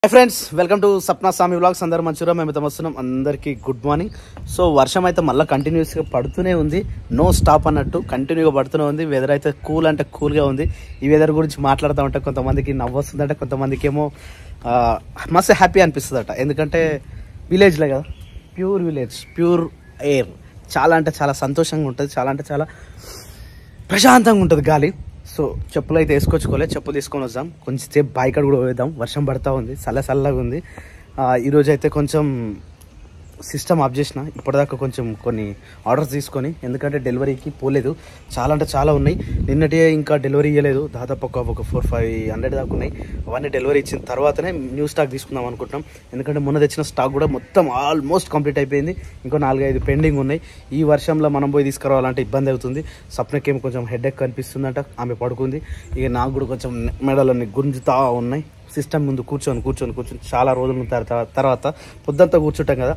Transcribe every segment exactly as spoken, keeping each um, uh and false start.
Hi friends welcome to सपना स्वामी vlogs अंदर मंचूरा మేము వస్తున్నాం అందరికీ గుడ్ మార్నింగ్ సో వర్షం అయితే మళ్ళీ కంటిన్యూస్ గా పడుతూనే ఉంది నో స్టాప్ అన్నట్టు కంటిన్యూగా పడుతూనే ఉంది వెదర్ అయితే కూల్ అంటే కూల్ గా ఉంది ఈ వెదర్ గురించి మాట్లాడుతూ ఉంటే కొంతమందికి నవ్వు వస్తుందంటే కొంతమందికి ఏమో మస్తు హ్యాపీ అనిపిస్తుందట ఎందుకంటే విలేజ్ లే కదా ప్యూర్ విలేజ్ ప్యూర్ ఎయిర్ చాలా అంటే చాలా సంతోషంగా ఉంటుంది చాలా అంటే చాలా ప్రశాంతంగా ఉంటుంది గాలి సో చెప్పులు అయితే వేసుకొచ్చుకోలే చెప్పులు తీసుకొని వద్దాం కొంచెం సేపు బైక్ కూడా పోయేద్దాం వర్షం పడతా ఉంది చల్ల చల్లగా ఉంది ఈరోజు అయితే కొంచెం సిస్టమ్ ఆఫ్ చేసిన ఇప్పటిదాకా కొంచెం కొన్ని ఆర్డర్స్ తీసుకొని ఎందుకంటే డెలివరీకి పోలేదు చాలా అంటే చాలా ఉన్నాయి నిన్నటి ఇంకా డెలివరీ ఇవ్వలేదు దాదాపు ఒక ఒక ఫోర్ ఫైవ్ హండ్రెడ్ దాకా ఉన్నాయి అవన్నీ డెలివరీ ఇచ్చిన తర్వాతనే న్యూ స్టాక్ తీసుకుందాం అనుకుంటున్నాం ఎందుకంటే మొన్న తెచ్చిన స్టాక్ కూడా మొత్తం ఆల్మోస్ట్ కంప్లీట్ అయిపోయింది ఇంకో నాలుగైదు పెండింగ్ ఉన్నాయి ఈ వర్షంలో మనం పోయి తీసుకురావాలంటే ఇబ్బంది అవుతుంది సప్నకేమో కొంచెం హెడ్ ఎక్ కనిపిస్తుందంట ఆమె పడుకుంది ఇక నాకు కూడా కొంచెం మెడలన్నీ గుంజుతా ఉన్నాయి సిస్టమ్ ముందు కూర్చొని కూర్చొని కూర్చొని చాలా రోజుల తర్వాత పొద్దంతా కూర్చుంటాం కదా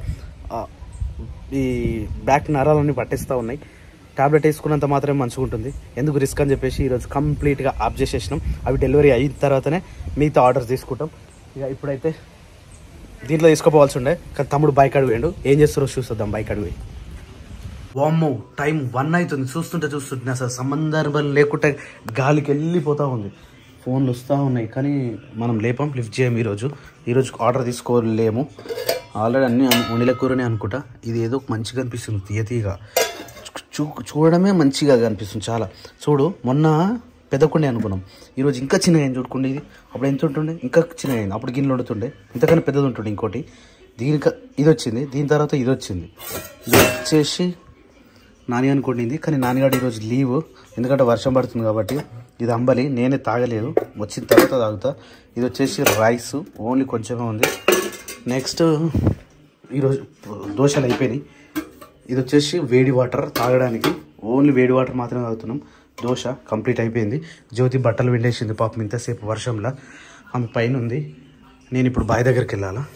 ఈ బ్యాక్ నరాలన్నీ పట్టేస్తూ ఉన్నాయి టాబ్లెట్ వేసుకున్నంత మాత్రమే మంచిగా ఉంటుంది ఎందుకు రిస్క్ అని చెప్పేసి ఈరోజు కంప్లీట్గా ఆఫ్ చేసేసినాం అవి డెలివరీ అయిన తర్వాతనే మిగతా ఆర్డర్స్ తీసుకుంటాం ఇక ఇప్పుడైతే దీంట్లో తీసుకోపోవాల్సి ఉండే కానీ తమ్ముడు బైక్ అడిగాడు ఏం చేస్తారో చూస్తుందాం బైక్ అడిగి వామ్మో టైం వన్ అవుతుంది చూస్తుంటే చూస్తుంటే అసలు సంబంధం లేకుండా గాలికి వెళ్ళిపోతూ ఉంది ఫోన్లు వస్తూ ఉన్నాయి కానీ మనం లేపాం లిఫ్ట్ చేయం ఈరోజు ఈరోజు ఆర్డర్ తీసుకోలేము ఆల్రెడీ అన్నీ వండిల కూరనే అనుకుంటా ఇది ఏదో మంచిగా అనిపిస్తుంది తీయ తీయగా చూ చూడడమే మంచిగా అనిపిస్తుంది చాలా చూడు మొన్న పెద్దకుండే అనుకున్నాం ఈరోజు ఇంకా చిన్నగా అయింది చూడుకుండే ఇది అప్పుడు ఎంత ఉంటుండే ఇంకా చిన్నగా అయింది అప్పుడు గిన్నెలు వండుతుండే ఇంతకన్నా పెద్దది ఉంటుండే ఇంకోటి దీనికి ఇది వచ్చింది దీని తర్వాత ఇది వచ్చింది ఇది వచ్చేసి నాని అనుకుంటుంది కానీ నాన్నగాడు ఈరోజు లీవ్ ఎందుకంటే వర్షం పడుతుంది కాబట్టి ఇది అంబలి నేనే తాగలేదు వచ్చిన తర్వాత తాగుతా ఇది వచ్చేసి రైస్ ఓన్లీ కొంచెమే ఉంది నెక్స్ట్ ఈరోజు దోశలు అయిపోయినాయి ఇది వచ్చేసి వేడి వాటర్ తాగడానికి ఓన్లీ వేడి వాటర్ మాత్రమే తాగుతున్నాం దోశ కంప్లీట్ అయిపోయింది జ్యోతి బట్టలు విండేసింది పాపం ఇంతసేపు వర్షంలో ఆమె పైన ఉంది నేను ఇప్పుడు బావి దగ్గరికి వెళ్ళాలా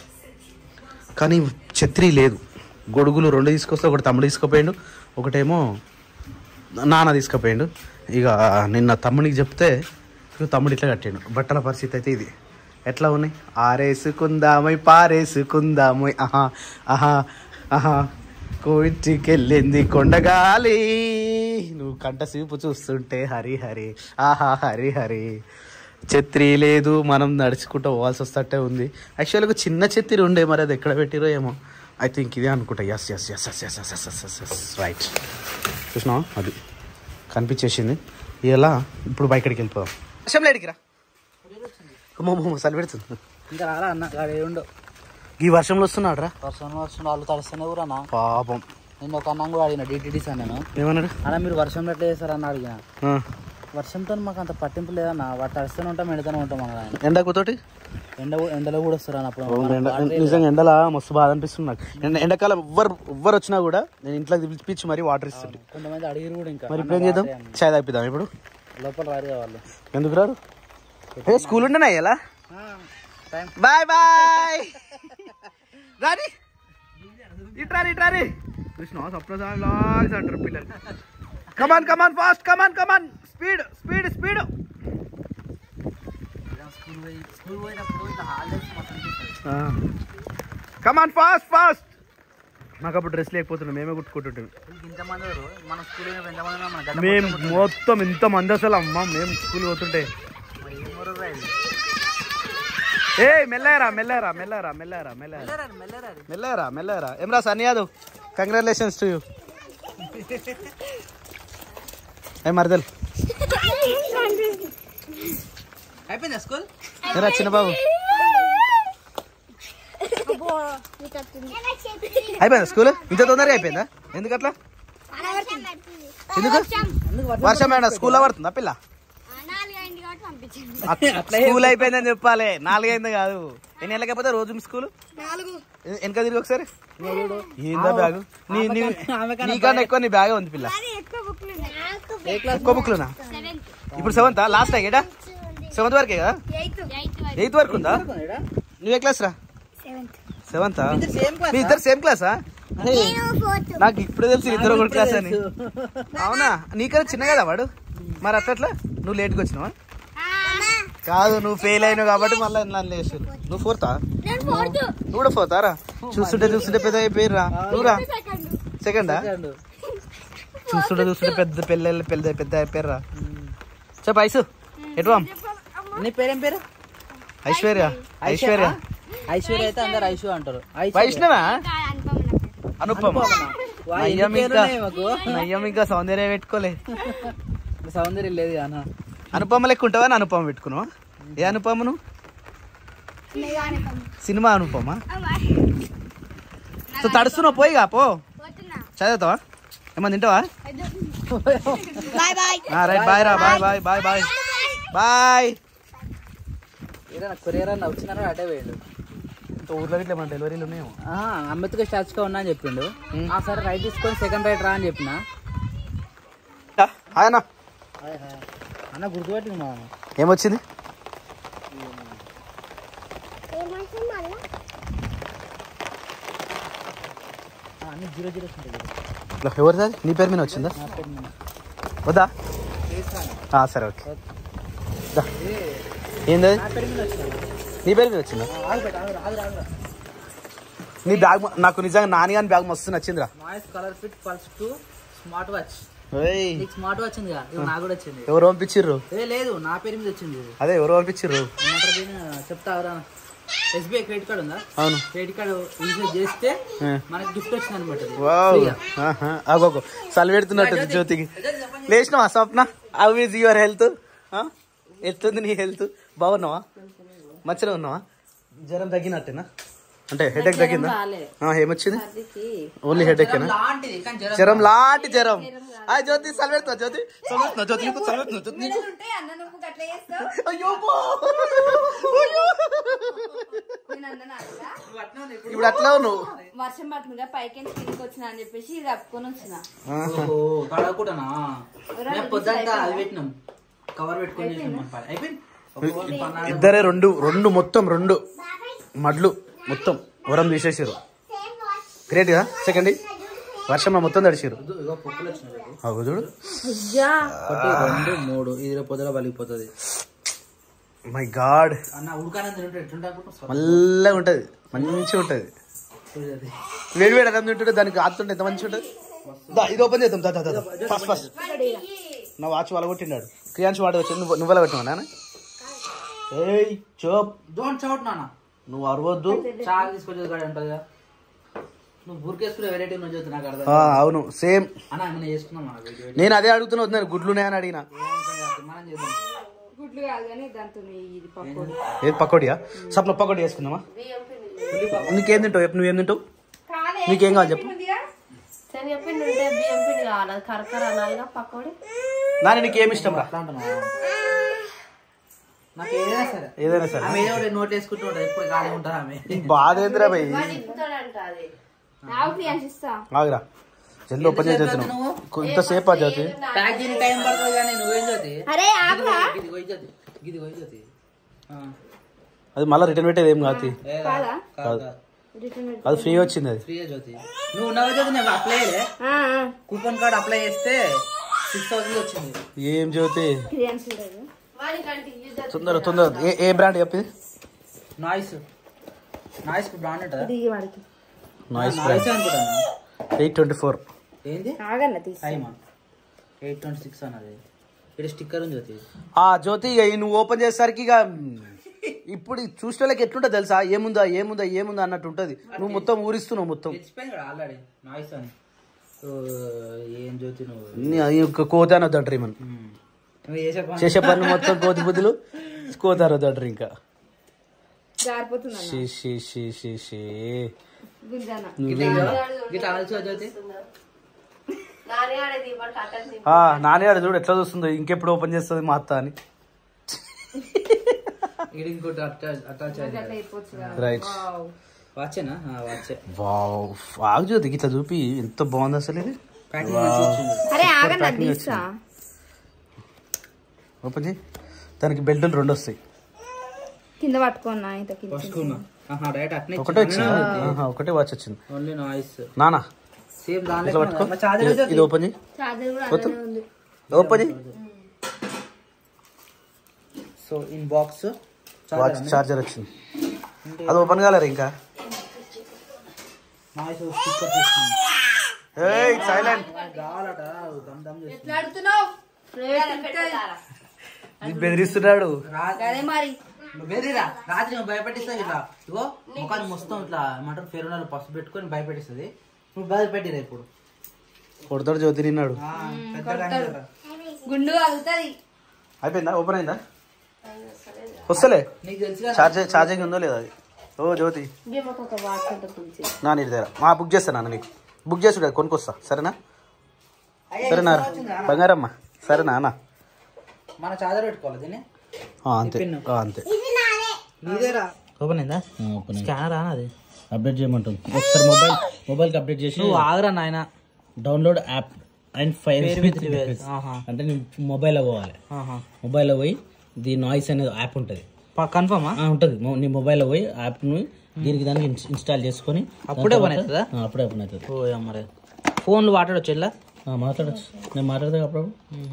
కానీ ఛత్రి లేదు గొడుగులు రెండు తీసుకొస్తే ఒకటి తమ్ముడు తీసుకుపోయాడు ఒకటేమో నాన్న తీసుకుపోయాడు ఇక నిన్న తమ్ముడికి చెప్తే తమ్ముడు ఇట్లా కట్టాడు బట్టల పరిస్థితి అయితే ఇది ఎట్లా ఉన్నాయి ఆరేసుకుందామై పారేసుకుందామై ఆహా ఆహా ఆహా కోయింటికెళ్ళింది కొండగాలి నువ్వు కంట చూపు చూస్తుంటే హరి హరి ఆహా హరి హరి ఛత్రి లేదు మనం నడుచుకుంటూ పోవాల్సి వస్తట్టే ఉంది యాక్చువల్గా చిన్న ఛత్రి ఉండే మరి అది ఎక్కడ పెట్టిరో ఏమో ఐ థింక్ ఇదే అనుకుంటా yes yes yes yes yes yes yes yes yes right చూసినావా అది కనిపించేసింది ఇలా ఇప్పుడు బయటకి వెళ్ళిపోదాం వర్షం లేడికిరా సలి పెడుతుంది ఇంకా రారా అన్న ఉండవు ఈ వర్షంలో వస్తున్నాడు రా వర్షంలో వస్తున్నా వాళ్ళు తడుస్తూనే కూడా అన్న పాపం నేను ఒక అన్న కూడా అడిగిన డిటీడీస్ అన్నాను ఏమన్నాడు అన్న మీరు వర్షంలో ఎట్లా చేస్తారు అన్న అడిగిన వర్షంతో మాకు అంత పట్టింపు లేదన్న వాటి తడుస్తూనే ఉంటాం ఎండతూనే ఉంటాం అన్న ఆయన ఎండకుతోటి ఎండ ఎండలో కూడా వస్తారు అన్న అప్పుడు నిజంగా ఎండలా మస్తు బాధ అనిపిస్తుంది నాకు ఎండ ఎండాకాలం ఎవ్వరు ఎవ్వరు వచ్చినా కూడా నేను ఇంట్లో పిలిపించి మరీ వాటర్ ఇస్తుంటే కొంతమంది అడిగిరు కూడా ఇంకా మరి ఇప్పుడు ఏం చేద్దాం చాయ్ తాపిద్దాం ఇప్పుడు లోపల రారు వాళ్ళు ఎందుకు రారు ఏ స్కూల్ ఉండేనా ఎలా బాయ్ బాయ్ రాని ఇట్రా ఇట్రారి కృష్ణ సప్న లాగ్స్ అంటారు పిల్లలు come on come on fast come on come on speed speed speed come on fast fast మాకు అప్పుడు డ్రెస్ లేకపోతున్నాం మేమే కుట్టుకుంటుంటాం మేము మొత్తం ఇంత మంది అసలు అమ్మ మేము స్కూల్ పోతుంటే ఏ మెల్లారా మెల్లారా మెల్లారా మెల్లారా మెల్లారా మెల్లారా మెల్లారా ఏం రా Sunny Yadav congratulations to you ఏ మరదల్ అయిపోయిందా స్కూల్ ఏరా చిన్న బాబు అయిపోయిందా స్కూల్ ఇంత తొందరగా అయిపోయిందా ఎందుకు అట్లా ఎందుకు వర్షం మేడం స్కూల్లో పడుతుందా పిల్ల స్కూల్ అయిపోయిందని చెప్పాలి నాలుగైంది కాదు ఎన్ని నెలలకి అయిపోతే రోజు స్కూల్ వెనక తిరిగి ఒకసారి ఏందా బ్యాగు నీకన్నా ఎక్కువ నీ బ్యాగే ఉంది పిల్ల ఎక్కువ బుక్లునా ఇప్పుడు సెవెంత్ లాస్ట్ అయ్యేటా సెవెంత్ వరకే కదా ఎయిత్ వరకు ఉందా నువ్వు ఏ క్లాస్ రా సెవెంతా మీ ఇద్దరు సేమ్ క్లాసా నాకు ఇప్పుడే తెలిసి ఇద్దరు ఒక క్లాస్ అని అవునా నీకన్నా చిన్న కదా వాడు మరి అట్లా నువ్వు లేట్గా వచ్చినావా కాదు నువ్వు ఫెయిల్ అయినావు కాబట్టి మళ్ళీ నన్ను వేసారు. నువ్వు ఫోర్తా? నువ్వు కూడా ఫోర్తారా? చూస్తుంటే చూస్తుంటే పెద్ద అయిపోయి రా. నువ్వురా సెకండా? చూస్తుంటే చూస్తుంటే పెద్ద పెళ్ళ పెద్ద పెద్ద అయిపోయారా. చెప్పు ఐసు ఎటు? నీ పేరేం పేరు? ఐశ్వర్య. ఐశ్వర్య ఐశ్వర్య అయితే అందరు ఐశ్వ అంటారు. వైష్ణవ అనుపమ నయ్యం ఇంకా నయ్యం ఇంకా సౌందర్య పెట్టుకోలే. సౌందర్యం లేదు అన్న. అనుపమ లెక్క ఉంటావా? అనుపమ పెట్టుకున్నావా? ఏ అనుపమ నువ్వు? సినిమా అనుపమ. తడుస్తున్నావు పోయిగా పో. చదువుతావా? ఏమన్నా తింటావా? రైట్ బాయ్ రా. Bye bye bye bye bye. Courier అన్న వచ్చినారా అటే పోయిండు. ఊర్లో ఇట్లా మన డెలివరీలు ఉన్నాయేమో. అంబేద్కర్ స్టాచ్గా ఉన్నా అని చెప్పిండు. సరే రైట్ తీసుకొని సెకండ్ రైట్ రా అని చెప్పిన. ఆయన అన్న గుర్తుపెట్టి ఏమొచ్చింది? అన్ని జీరో జీరో ఎవరిదా? నీ పేరు మీద వచ్చిందా? వద్దా? సరే ఓకే. ఏంది నీ పేరు మీద వచ్చిందా? నీ బ్యాగ్ నాకు నిజంగా నాని గాని బ్యాగ్ మస్తు నచ్చిందిరా. Colour fit pulse two smart watch. Smart watch ఉంది నాకు కూడా వచ్చింది. ఎవరు పంపించిర్రు? లేదు నా పేరు మీద వచ్చింది. అదే ఎవరు పంపించిర్రు చెప్తా. ఎస్బీఐ క్రెడిట్ కార్డు ఉందా? అవును. క్రెడిట్ కార్డు యూజ్ చేస్తే మనకి గిఫ్ట్ వచ్చింది అనమాట. అగోగో చలి పెడుతున్నట్టు జ్యోతికి. లేచినావా Swapna? How is your health? ఎట్లుంది నీ హెల్త్? బాగున్నావా? మంచిగా ఉన్నావా? జ్వరం తగ్గినట్టేనా? అంటే హెడేక్ తగ్గిందా? ఏమొచ్చింది? ఓన్లీ హెడేక్ ఏనా? జ్వరం లాంటి జ్వరం. జ్యోతి చలి పెడుతున్నా. జ్యోతి చదువుతున్నా. జ్యోతి నీకు చలి పెడుతున్నా. ఇప్పుడు అట్లా నువ్వు వర్షం పడుతుందిగా పైకి కిందికి వచ్చిన అని చెప్పేసి ఇది కప్పుకొని వచ్చిన. ఇద్దరే రెండు రెండు మొత్తం రెండు మడ్లు మొత్తం వరం తీసేసారు. గ్రేట్ గా. సెకండ్ వర్షంలో మొత్తం తడిచారు. చూడు రెండు మూడు ఇది పొద్దున పలిగిపోతుంది. మై గాడ్ మళ్ళీ ఉంటది. మంచిగా ఉంటది. వేడి వేడి అన్నం తింటుంటే దానికి ఆతుంటే ఎంత మంచిగా ఉంటది. ఇది ఓపెన్ చేద్దాం. దా దా ఫస్ట్ ఫస్ట్ నా వాచ్ వాళ్ళ కొట్టినాడు. క్రియాన్స్ వాడు వచ్చి నువ్వు నువ్వు పెట్టినావు నాన్న. ఏయ్ చోప్ డోంట్ షౌట్ నాన్న. నువ్వు అరవద్దు. చాలా తీసుకొచ్చేది కూడా ఉంటది. నువ్వు బుర్కేసుకునే వెరైటీ నుంచి నాకు అర్థం. అవును సేమ్. అన్న ఏమైనా చేసుకున్నాం. నేను అదే అడుగుతున్నా. వద్దు గుడ్లు అని అడిగిన. మనం చేద్దాం. గుడ్లు కాదు కానీ దాంతో ఇది పకోడీ. ఏది పకోడియా? సప్న పకోడీ వేసుకుందామా? నీకేం తింటావు? ఎప్పుడు నువ్వేం తింటావు? నీకేం కావాలి చెప్పు. శనగపిండి ఉంటే బియ్యం పిండి కావాలి. కరకర అనాలిగా పకోడీ. నాని నీకేమి ఇష్టం రా? నాకు ఏదైనా సరే ఏదైనా సరే ఆమె ఏదో ఒకటి నోట్ వేసుకుంటూ ఉంటుంది. ఎప్పుడు ఖాళీ ఉంటారు ఆమె. బాధ ఏందిరా భయ్? ఆగిరా జల్ది ఓపెన్ చేసి చేస్తున్నావు. ఇంతసేపు జ్యోతి ప్యాకింగ్ టైం పడుతుంది కానీ నువ్వేం జ్యోతి? అది మళ్ళీ రిటర్న్ పెట్టేది ఏం కాదు. అది ఫ్రీ వచ్చింది. అది ఫ్రీ జ్యోతి. నువ్వు ఉన్నావు జ్యోతి. నేను అప్లై చేయలే. కూపన్ కార్డ్ అప్లై చేస్తే సిక్స్ థౌసండ్ వచ్చింది. ఏం జ్యోతి? తొందర తొందర ఏ ఏ బ్రాండ్ చెప్పి? నాయిస్. నాయిస్ బ్రాండ్ ఉంటుందా? Noise brand eight twenty four. ఏంది? ఎయిట్ ట్వంటీ సిక్స్ అన్నది. ఇక్కడ స్టిక్కర్ ఉంది జ్యోతి. ఆ జ్యోతి ఇక నువ్వు ఓపెన్ చేసేసరికి ఇక ఇప్పుడు చూసిన వాళ్ళకి ఎట్లుంటుంది తెలుసా? ఏముందా ఏముందా ఏముందా అన్నట్టు ఉంటది. నువ్వు మొత్తం ఊరిస్తున్నావు మొత్తం. ఆల్రెడీ నాయిస్ అని. ఏం జ్యోతి నువ్వు కోత అనొద్దంటారు. ఏమని చేసే పనులు మొత్తం కోతి బుద్ధులు కోత అనొద్దంటారు. ఇంకా నానేవాడు చూడు ఎట్లా చూస్తుందో. ఇంకెప్పుడు ఓపెన్ చేస్తుంది మా అత్త అని. రైట్ వాచేనా? వాచే. వావ్ జ్యోతి ఇట్లా చూపి ఎంత బాగుంది అసలు. ఇది ఓపెన్ చేయి. దానికి బెల్టులు రెండు వస్తాయి. కింద పట్టుకున్నా ఒకటే వచ్చింది. ఒకటే వాచ్ వచ్చింది. Only noise. నానా సేమ్ ఇట్లా పట్టుకో. ఇది ఓపెన్ చేయి. ఓపెన్ చేయి. So in box watch charger వచ్చింది. అది ఓపెన్ కాలేరు ఇంకా. సైలెంట్ బెదిరిస్తున్నాడు. రాత్రి భయపెట్టిస్తా ఇట్లా ఇగో ముఖాన్ని మొత్తం ఇట్లా ఏమంటారు ఫెరోనాలు పసుపు పెట్టుకొని భయపెట్టిస్తుంది. ఇప్పుడు భయపెట్టిరా ఇప్పుడు కొడతాడు. జ్యోతి నిన్నాడు. గుండు అవుతుంది. అయిపోయిందా? ఓపెన్ అయిందా? వస్తలే. నీకు తెలుసు చార్జర్ ఛార్జింగ్ ఉందో లేదా అది? ఓ జ్యోతి నా నీటి దగ్గర మా బుక్ చేస్తాను అన్న. నీకు బుక్ చేసి కొనుక్కొస్తా సరేనా? సరేనా బంగారమ్మ? సరేనా అన్న? మన చార్జర్ పెట్టుకోవాలి దీన్ని. అంతే అంతే. నీదేరా ఓపెన్ అయిందా? స్కానర్ అది అప్డేట్ చేయమంటుంది. ఒకసారి మొబైల్ మొబైల్కి అప్డేట్ చేసి ఆగరా నాయన. డౌన్లోడ్ యాప్ అండ్ ఫైర్ అంటే నేను మొబైల్లో పోవాలి. మొబైల్లో పోయి ది నాయిస్ అనేది యాప్ ఉంటుంది. కన్ఫర్మా ఉంటుంది. నీ మొబైల్లో పోయి యాప్ని దీనికి దానికి ఇన్స్టాల్ చేసుకొని అప్పుడే పని అవుతుందా? అప్పుడే పని అవుతుంది. ఓ మరి ఫోన్లు మాట్లాడచ్చు ఇలా? మాట్లాడచ్చు. నేను మాట్లాడతా అప్పుడు.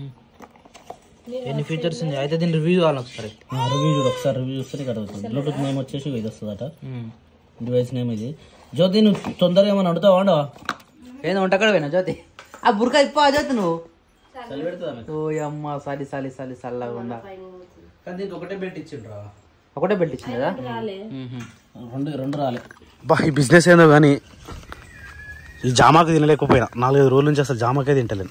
ఎన్ని ఫీచర్స్ ఉంది అయితే దీని రివ్యూ కావాలి ఒకసారి. రివ్యూ చూడు ఒకసారి. రివ్యూ చూస్తే కదా అవుతుంది. బ్లూటూత్ నేమ్ వచ్చేసి ఇది వస్తుందట. డివైస్ నేమ్ ఇది. జ్యోతి నువ్వు తొందరగా ఏమైనా వండుతావా? వండవా? ఏంది వంటకాడ పోయినా జ్యోతి? ఆ బుర్కా ఇప్పా జ్యోతి నువ్వు. పెడతా. ఓ అమ్మ సాలి సాలి సాలి చల్లగా ఉండా. కానీ దీనికి ఒకటే బెల్ట్ ఇచ్చిండ్రా. ఒకటే బెల్ట్ ఇచ్చింది కదా? రెండు రెండు రాలే. బా ఈ బిజినెస్ ఏందో కానీ ఈ జామాకు తినలేకపోయినా. నాలుగైదు రోజుల నుంచి అసలు జామకాయ తింటలేను.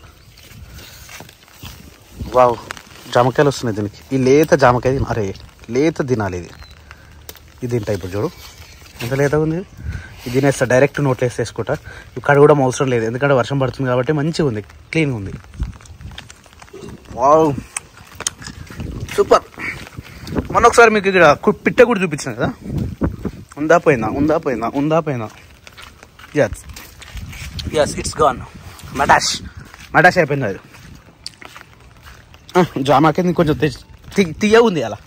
వావ్ జామకాయలు వస్తున్నాయి దీనికి. ఈ లేత జామకాయ తిన. అరే లేత తినాలి ఇది. ఇది తింటా ఇప్పుడు చూడు ఎంత లేతగా ఉంది. ఇది తినేస్తా డైరెక్ట్ నోట్లో వేసి వేసుకుంటా. ఇక్కడ కూడా అవసరం లేదు ఎందుకంటే వర్షం పడుతుంది కాబట్టి మంచిగా ఉంది, క్లీన్గా ఉంది. Wow super. మొన్న ఒకసారి మీకు ఇక్కడ పిట్ట కూడా చూపించాను కదా. ఉందా పోయిందా ఉందా పోయిందా ఉందా పోయిందా ఎస్ ఎస్ ఇట్స్ గాన్. మటాష్ మటాష్ అయిపోయింది అది. జామాకి కొంచెం తీయ ఉంది అలా.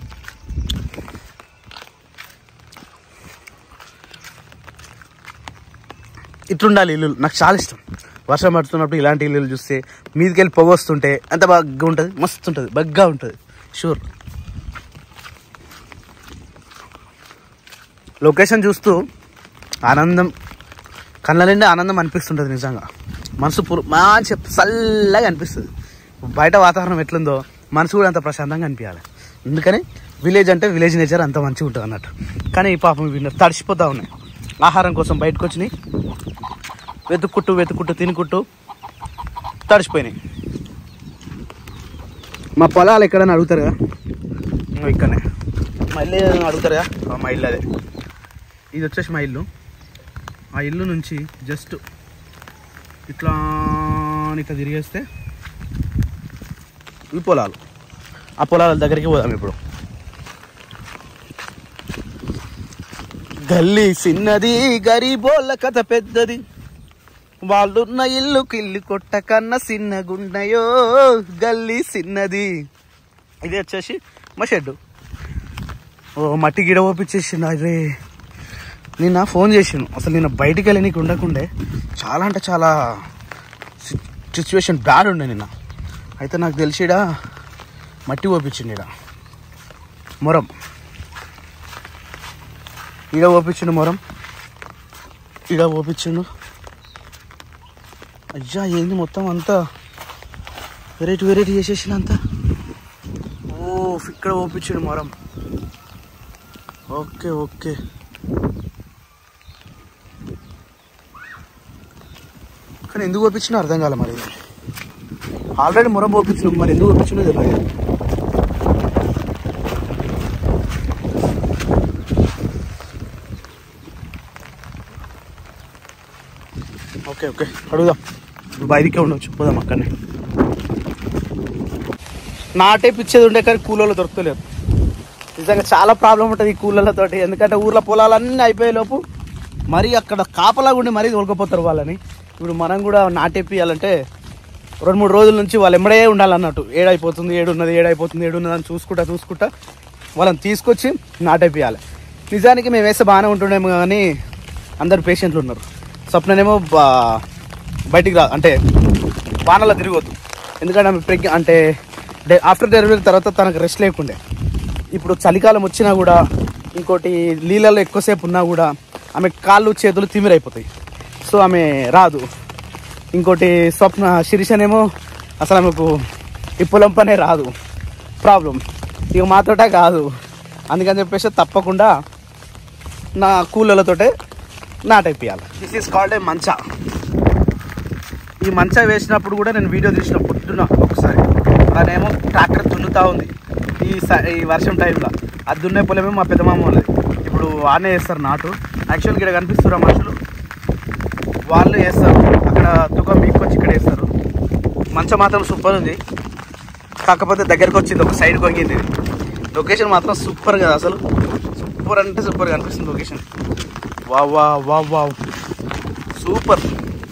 ఇట్లుండాలి ఇల్లు. నాకు చాలా ఇష్టం. వర్షం పడుతున్నప్పుడు ఇలాంటి ఇల్లు చూస్తే మీదికి వెళ్ళి పొగ వస్తుంటే అంత బాగా ఉంటుంది, మస్తు ఉంటుంది, బగ్గా ఉంటుంది. షూర్. లొకేషన్ చూస్తూ ఆనందం కళ్ళ నిండా ఆనందం అనిపిస్తుంటుంది. నిజంగా మనసు పూర్ మంచి చల్లగా అనిపిస్తుంది. బయట వాతావరణం ఎట్లుందో మనసు కూడా అంత ప్రశాంతంగా అనిపించాలి. అందుకని విలేజ్ అంటే విలేజ్ నేచర్ అంత మంచిగా ఉంటుంది అన్నట్టు. కానీ ఈ పాపం వీళ్ళు తడిసిపోతూ ఉన్నాయి. ఆహారం కోసం బయటకు వచ్చినాయి, వెతుక్కుంటూ వెతుక్కుంటూ తినుకుంటూ తడిసిపోయినాయి. మా పొలాలు ఎక్కడైనా అడుగుతారు కదా, ఇక్కడనే మా ఇల్లు అడుగుతారు కదా, మా ఇల్లు అదే. ఇది వచ్చేసి మా ఇల్లు. ఆ ఇల్లు నుంచి జస్ట్ ఇట్లా ఇట్లా తిరిగేస్తే ఈ పొలాలు. ఆ పొలాల దగ్గరికి పోదాం ఇప్పుడు. గల్లీ చిన్నది గరీబోళ్ళ కథ పెద్దది, వాళ్ళున్న ఇల్లు కిల్లి కొట్ట కన్నా చిన్నగుండయో గల్లీ చిన్నది. ఇది వచ్చేసి మా షెడ్డు. ఓ మట్టి గిడ ఓపించేసిండు. అరే నిన్న ఫోన్ చేసిండు. అసలు నిన్న బయటికి వెళ్ళి నీకు ఉండకుండే చాలా అంటే చాలా సిచ్యువేషన్ బ్యాడ్ ఉండే నిన్న. అయితే నాకు తెలిసిడా మట్టి ఓపించిండు. ఇడ మొరం ఇడ ఓపించిండు, మొరం ఇడ ఓపించిండు. అయ్యా ఏంది మొత్తం అంతా వెరైటీ వెరైటీ చేసేసిన అంతా. ఓ ఇక్కడ ఓపించిండు మొరం. ఓకే ఓకే కానీ ఎందుకు ఓపించినా అర్థం కాలే. మరి ఆల్రెడీ మొరం ఓపించినాం, మరి ఎందుకు ఓపించినో తెలియదు. ఓకే ఓకే అడుగుదాం. బయటికే ఉండవచ్చు, పోదాం అక్కడనే. నాటే పిచ్చేది ఉండే కానీ కూలలో దొరకలేదు. నిజంగా చాలా ప్రాబ్లం ఉంటుంది ఈ కూలర్లతో. ఎందుకంటే ఊర్లో పొలాలన్నీ అయిపోయే లోపు మరీ అక్కడ కాపలాగా ఉండి మరీ తోలుకపోతారు వాళ్ళని. ఇప్పుడు మనం కూడా నాటేపియాలంటే రెండు మూడు రోజుల నుంచి వాళ్ళు ఎమ్మడే ఉండాలన్నట్టు. ఏడైపోతుంది ఏడున్నది ఏడైపోతుంది ఏడున్నది అని చూసుకుంటా చూసుకుంటా వాళ్ళని తీసుకొచ్చి నాటేపియాలి. నిజానికి మేము వేస్తే బాగానే ఉంటుండేమో కానీ అందరు పేషెంట్లు ఉన్నారు. స్వప్ననేమో బయటికి రా అంటే వానలో తిరగొద్దు. ఎందుకంటే ఆమె ప్రెగ్ అంటే ఆఫ్టర్ డెలివరీ తర్వాత తనకు రెస్ట్ లేకుండే. ఇప్పుడు చలికాలం వచ్చినా కూడా ఇంకోటి నీళ్ళల్లో ఎక్కువసేపు ఉన్నా కూడా ఆమె కాళ్ళు చేతులు తిమిరైపోతాయి. సో ఆమె రాదు. ఇంకోటి స్వప్న శిరీషనేమో అసలు ఆమెకు ఈ పొలం పనే రాదు. ప్రాబ్లం ఇక మాతోట కాదు. అందుకని చెప్పేసి తప్పకుండా నా కూలలతోటే నాటైపోయాలి. దిస్ ఈస్ కాల్డ్ ఏ మంచా. ఈ మంచా వేసినప్పుడు కూడా నేను వీడియో తీసిన పొద్దున ఒకసారి. అలానేమో ట్రాక్టర్ దున్నుతా ఉంది ఈ ఈ వర్షం టైంలో. అది దున్నే పొలమేమో మా పెద్దమామ వాళ్ళది. ఇప్పుడు ఆనే వేస్తారు నాటు. యాక్చువల్గా ఇక్కడ కనిపిస్తున్న మనుషులు వాళ్ళు వేస్తారు. అక్కడ తుకం మీకొచ్చి ఇక్కడ వేస్తారు. మంచం మాత్రం సూపర్ ఉంది. కాకపోతే దగ్గరకు వచ్చింది, ఒక సైడ్ కొంగింది. లొకేషన్ మాత్రం సూపర్ కదా, అసలు సూపర్ అంటే సూపర్గా అనిపిస్తుంది లొకేషన్. వా వా వా వా సూపర్.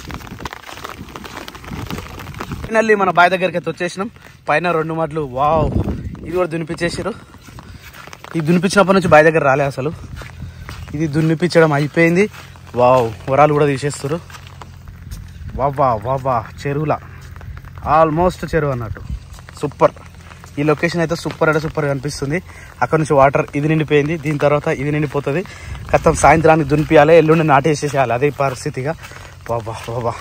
ఫైనల్లీ మన బాయ్ దగ్గరికి అయితే వచ్చేసినాం. పైన రెండు మాటలు వావ్, ఇది కూడా దున్నిపించేసారు. ఇది దున్నిపించినప్పటి నుంచి బాయ్ దగ్గర రాలే అసలు. ఇది దున్నిపించడం అయిపోయింది. వావ్, వరాలు కూడా తీసేస్తారు. వావా వావా చెరువులా, ఆల్మోస్ట్ చెరువు అన్నట్టు. సూపర్. ఈ లొకేషన్ అయితే సూపర్ అంటే సూపర్గా అనిపిస్తుంది. అక్కడ నుంచి వాటర్ ఇది నిండిపోయింది. దీని తర్వాత ఇది నిండిపోతుంది. కత్తం సాయంత్రానికి దున్నిపియాలి, ఎల్లుండి నాటేసేసేయాలి. అదే పరిస్థితిగా. బాబా బాబా.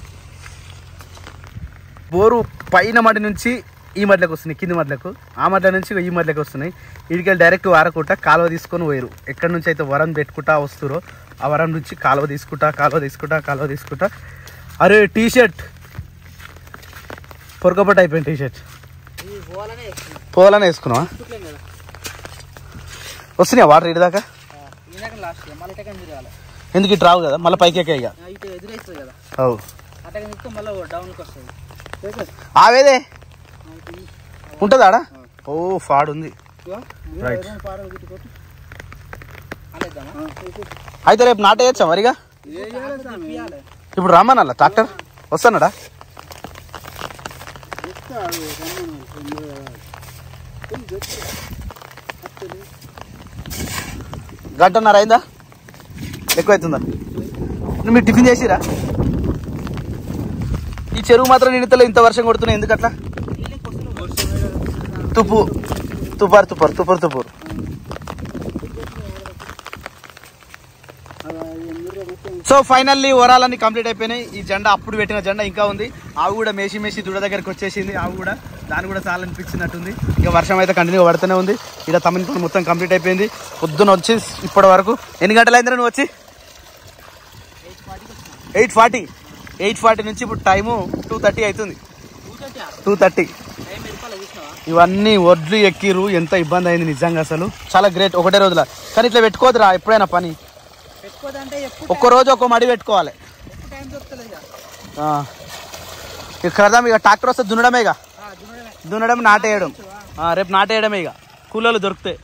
బోరు పైన మడి నుంచి ఈ మడ్లకు వస్తున్నాయి, కింది మడ్లకు. ఆ మడ్ల నుంచి ఈ మడ్లకు వస్తున్నాయి. ఇడికెళ్ళి డైరెక్ట్ వారకుంటా కాలువ తీసుకొని పోయారు. ఎక్కడి నుంచి అయితే వరం పెట్టుకుంటా వస్తురో ఆ వరం నుంచి కాలువ తీసుకుంటా కాలువ తీసుకుంటా కాలువ తీసుకుంటా. అరే టీ షర్ట్ పొరకపట్టు అయిపోయింది. టీ షర్ట్ పోవాలనే వేసుకున్నావా? వస్తున్నాయా వాటర్ ఇటు దాకా? ఎందుకు ఇటు రావు కదా, మళ్ళీ పైకి ఎక్కాయి. ఆవేదే ఉంటుందా ఆడ? ఓ ఫాడ్ ఉంది. రైట్. అయితే రేపు నాటేయచ్చా మరిగా? ఇప్పుడు రమ్మనల్లా ట్రాక్టర్ వస్తానడా? గంటన్నర అయిందా? ఎక్కువ అవుతుందా? మీరు టిఫిన్ చేసిరా? ఈ చెరువు మాత్రం నిండితలే, ఇంత వర్షం కొడుతున్నాయి ఎందుకు అట్లా? తుప్పు తుపారు తుపారు తుపరు తుపరు. సో ఫైనల్లీ వరాలన్నీ కంప్లీట్ అయిపోయినాయి. ఈ జెండా అప్పుడు పెట్టిన జెండా ఇంకా ఉంది. ఆవు కూడా మేసి మేసి దుడ దగ్గరికి వచ్చేసింది. ఆవు కూడా దాన్ని కూడా చాలా అనిపించినట్టుంది. ఇక వర్షం అయితే కంటిన్యూ పడుతూనే ఉంది. ఇలా తమిళ పని మొత్తం కంప్లీట్ అయిపోయింది. పొద్దున వచ్చి ఇప్పటి వరకు ఎన్ని గంటలు అయిందిరా నువ్వు వచ్చి? ఎయిట్ ఫార్టీ ఎయిట్ ఫార్టీ నుంచి ఇప్పుడు టైము టూ థర్టీ అవుతుంది. టూ థర్టీ ఇవన్నీ వడ్లు ఎక్కిరు. ఎంత ఇబ్బంది అయింది నిజంగా, అసలు చాలా గ్రేట్. ఒకటే రోజుల కానీ ఇట్లా పెట్టుకోవద్దురా ఎప్పుడైనా పని. ఒక్క రోజు ఒక్క మడి పెట్టుకోవాలి. ఇక కడదాం. ఇక ట్రాక్టర్ వస్తే దున్నడమే, ఇక దున్నడం నాటేయడం. రేపు నాటేయడమే. ఇక కూలీలు దొరుకుతాయి.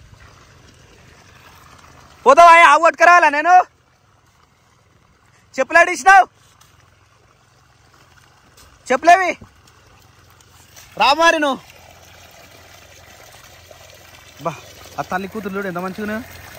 పోతావా? ఆవు పట్టుకురావాలా? నేను చెప్పులాడిచ్చినావు, చెప్పులేవి రామారి నువ్వు. బా ఆ తల్లి కూతురు చూడు ఎంత మంచిగా.